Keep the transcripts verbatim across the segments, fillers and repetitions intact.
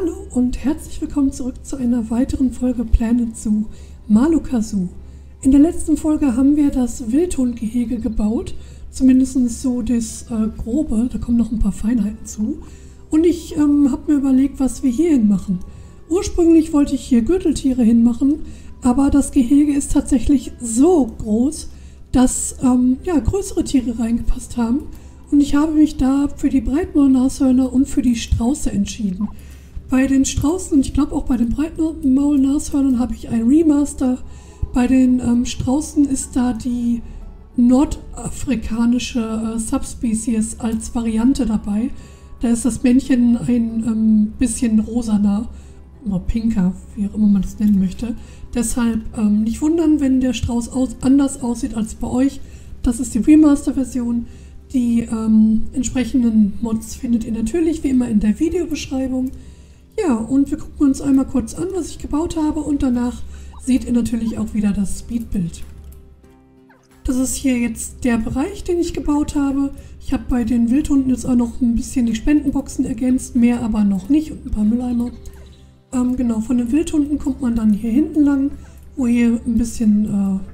Hallo und herzlich willkommen zurück zu einer weiteren Folge Planet Zoo Maloka Zoo. In der letzten Folge haben wir das Wildhundgehege gebaut, zumindest so das äh, Grobe, da kommen noch ein paar Feinheiten zu. Und ich ähm, habe mir überlegt, was wir hierhin machen. Ursprünglich wollte ich hier Gürteltiere hinmachen, aber das Gehege ist tatsächlich so groß, dass ähm, ja, größere Tiere reingepasst haben. Und ich habe mich da für die Breitmaulnashörner und für die Strauße entschieden. Bei den Straußen und ich glaube auch bei den Breitmaulnashörnern habe ich ein Remaster. Bei den ähm, Straußen ist da die nordafrikanische äh, Subspecies als Variante dabei. Da ist das Männchen ein ähm, bisschen rosaner oder pinker, wie auch immer man das nennen möchte. Deshalb ähm, nicht wundern, wenn der Strauß aus anders aussieht als bei euch. Das ist die Remaster-Version. Die ähm, entsprechenden Mods findet ihr natürlich wie immer in der Videobeschreibung. Ja, und wir gucken uns einmal kurz an, was ich gebaut habe, und danach seht ihr natürlich auch wieder das Speedbild. Das ist hier jetzt der Bereich, den ich gebaut habe. Ich habe bei den Wildhunden jetzt auch noch ein bisschen die Spendenboxen ergänzt, mehr aber noch nicht, und ein paar Mülleimer. Ähm, genau, von den Wildhunden kommt man dann hier hinten lang, wo hier ein bisschen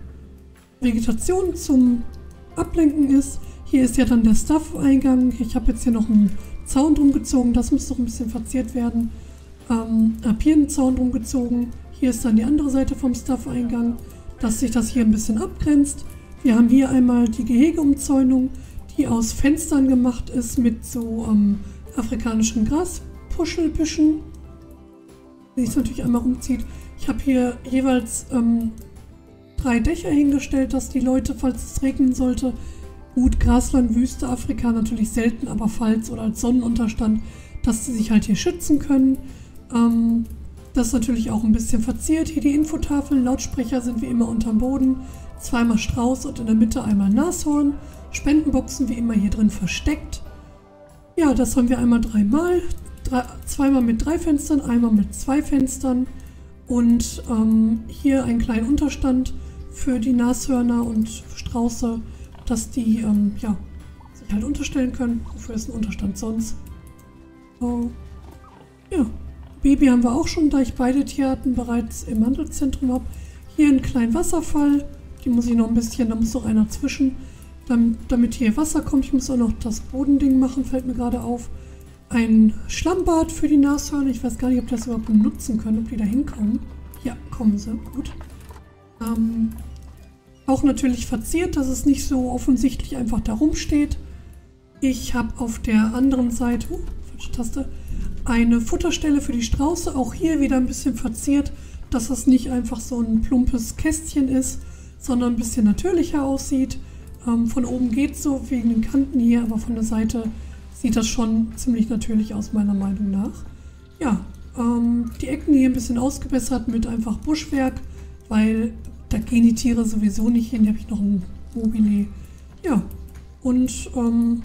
äh, Vegetation zum Ablenken ist. Hier ist ja dann der Stuff-Eingang. Ich habe jetzt hier noch einen Zaun drum gezogen, das muss noch ein bisschen verziert werden. Ähm, habe hier einen Zaun drum gezogen. Hier ist dann die andere Seite vom Stuff-Eingang, dass sich das hier ein bisschen abgrenzt. Wir haben hier einmal die Gehegeumzäunung, die aus Fenstern gemacht ist mit so ähm, afrikanischen Graspuschelbüschen, die sich natürlich einmal rumzieht. Ich habe hier jeweils ähm, drei Dächer hingestellt, dass die Leute, falls es regnen sollte, gut, Grasland, Wüste, Afrika natürlich selten, aber falls oder als Sonnenunterstand, dass sie sich halt hier schützen können. Ähm, das ist natürlich auch ein bisschen verziert. Hier die Infotafeln, Lautsprecher sind wie immer unterm Boden. Zweimal Strauß und in der Mitte einmal Nashorn. Spendenboxen wie immer hier drin versteckt. Ja, das haben wir einmal dreimal. Drei, zweimal mit drei Fenstern, einmal mit zwei Fenstern. Und ähm, hier einen kleinen Unterstand für die Nashörner und Strauße, dass die ähm, ja, sich halt unterstellen können. Wofür ist ein Unterstand sonst? So. Ja, Baby haben wir auch schon, da ich beide Tierarten bereits im Handelszentrum habe. Hier einen kleinen Wasserfall. Die muss ich noch ein bisschen, da muss noch einer zwischen, damit, damit hier Wasser kommt. Ich muss auch noch das Bodending machen, fällt mir gerade auf. Ein Schlammbad für die Nashörner. Ich weiß gar nicht, ob die das überhaupt benutzen können, ob die da hinkommen. Ja, kommen sie. Gut. Ähm... Auch natürlich verziert, dass es nicht so offensichtlich einfach da rumsteht. Ich habe auf der anderen Seite, uh, falsche Taste, eine Futterstelle für die Strauße. Auch hier wieder ein bisschen verziert, dass es nicht einfach so ein plumpes Kästchen ist, sondern ein bisschen natürlicher aussieht. Ähm, von oben geht es so, wegen den Kanten hier, aber von der Seite sieht das schon ziemlich natürlich aus, meiner Meinung nach. Ja, ähm, die Ecken hier ein bisschen ausgebessert mit einfach Buschwerk, weil da gehen die Tiere sowieso nicht hin. Hier habe ich noch ein Mobile. Ja, und ähm,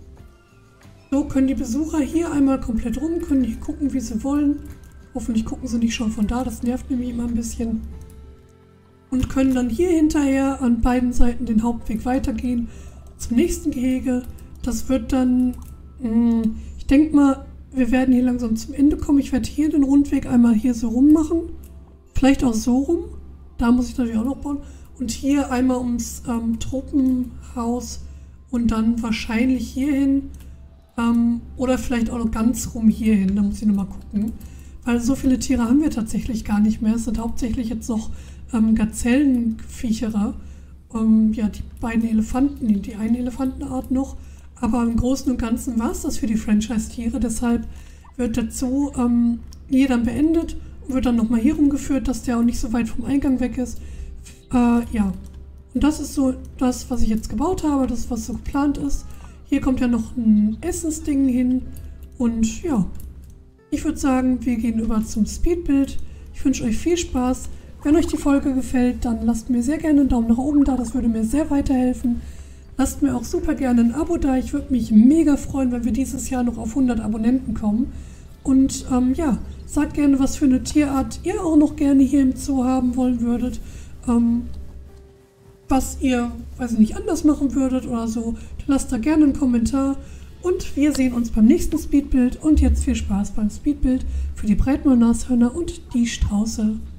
so können die Besucher hier einmal komplett rum, können hier gucken, wie sie wollen. Hoffentlich gucken sie nicht schon von da, das nervt nämlich immer ein bisschen. Und können dann hier hinterher an beiden Seiten den Hauptweg weitergehen zum nächsten Gehege. Das wird dann, mh, ich denke mal, wir werden hier langsam zum Ende kommen. Ich werde hier den Rundweg einmal hier so rum machen. Vielleicht auch so rum. Da muss ich natürlich auch noch bauen. Und hier einmal ums ähm, Tropenhaus und dann wahrscheinlich hierhin. Ähm, oder vielleicht auch noch ganz rum hierhin. Da muss ich nochmal gucken. Weil so viele Tiere haben wir tatsächlich gar nicht mehr. Es sind hauptsächlich jetzt noch ähm, Gazellenviecherer. Ähm, ja, die beiden Elefanten, die, die eine Elefantenart noch. Aber im Großen und Ganzen war es das für die Franchise-Tiere. Deshalb wird der Zoo ähm, hier dann beendet. Wird dann nochmal hier rumgeführt, dass der auch nicht so weit vom Eingang weg ist. Äh, ja. Und das ist so das, was ich jetzt gebaut habe, das, was so geplant ist. Hier kommt ja noch ein Essensding hin. Und ja, ich würde sagen, wir gehen über zum Speedbild. Ich wünsche euch viel Spaß. Wenn euch die Folge gefällt, dann lasst mir sehr gerne einen Daumen nach oben da. Das würde mir sehr weiterhelfen. Lasst mir auch super gerne ein Abo da. Ich würde mich mega freuen, wenn wir dieses Jahr noch auf hundert Abonnenten kommen. Und ähm, ja, sagt gerne, was für eine Tierart ihr auch noch gerne hier im Zoo haben wollen würdet. Ähm, was ihr, weiß ich nicht, anders machen würdet oder so. Lasst da gerne einen Kommentar. Und wir sehen uns beim nächsten Speedbild und jetzt viel Spaß beim Speedbild für die Breitmaul-Nashörner und die Strauße.